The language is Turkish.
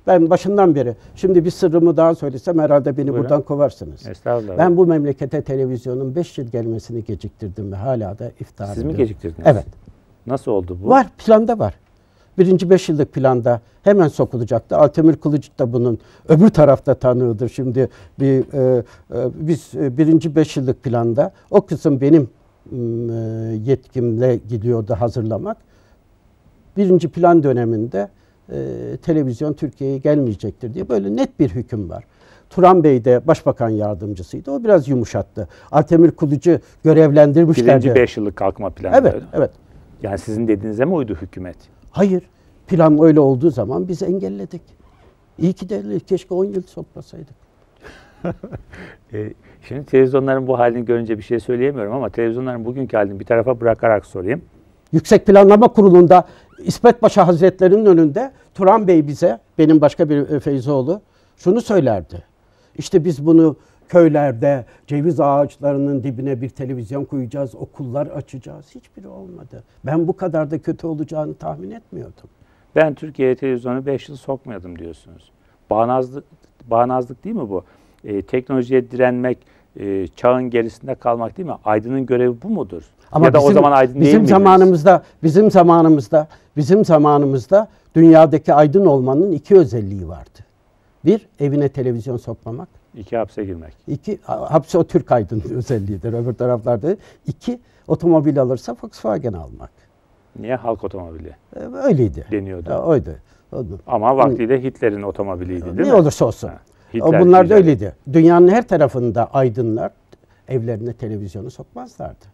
Ben başından beri, şimdi bir sırrımı daha söylesem herhalde beni Buyurun. buradan kovarsınız. Estağfurullah. Ben bu memlekete televizyonun 5 yıl gelmesini geciktirdim ve hala da iftihar Siz ediyorum. mi geciktirdiniz? Evet. Nasıl oldu bu? Var, planda var. Birinci 5 yıllık planda hemen sokulacaktı. Altemir Kılıç da bunun öbür tarafta tanığıdır. Şimdi biz birinci 5 yıllık planda o kısım benim yetkimle gidiyordu hazırlamak. Birinci plan döneminde televizyon Türkiye'ye gelmeyecektir diye böyle net bir hüküm var. Turan Bey de başbakan yardımcısıydı. O biraz yumuşattı. Altemir Kılıç'ı görevlendirmişlerdi. Birinci 5 yıllık kalkma planı. Evet, öyle. evet. Yani sizin dediğinize mi uydu hükümet? Hayır. Plan öyle olduğu zaman biz engelledik. İyi ki de keşke 10 yıl sokmasaydık. Şimdi televizyonların bu halini görünce bir şey söyleyemiyorum ama televizyonların bugünkü halini bir tarafa bırakarak sorayım. Yüksek Planlama Kurulu'nda İsmet Paşa Hazretleri'nin önünde Turan Bey bize, benim başka bir Feyzoğlu, şunu söylerdi. İşte biz bunu köylerde ceviz ağaçlarının dibine bir televizyon koyacağız, okullar açacağız. Hiçbiri olmadı. Ben bu kadar da kötü olacağını tahmin etmiyordum. Ben Türkiye'ye televizyonu 5 yıl sokmadım diyorsunuz. Bağnazlık değil mi bu? Teknolojiye direnmek, çağın gerisinde kalmak değil mi? Aydının görevi bu mudur? Ama ya da o zaman aydın değil miydiniz? Bizim zamanımızda dünyadaki aydın olmanın 2 özelliği vardı. Bir, evine televizyon sokmamak. 2, hapse girmek. 2, hapse o Türk aydın özelliğidir öbür taraflarda. 2, otomobil alırsa Volkswagen almak. Niye? Halk otomobili. Öyleydi. Deniyordu. Oydu. Ama vaktiyle Hitler'in otomobiliydi değil mi? Ne olursa olsun. Hitler Bunlar da güzel. öyleydi. Dünyanın her tarafında aydınlar evlerine televizyonu sokmazlardı.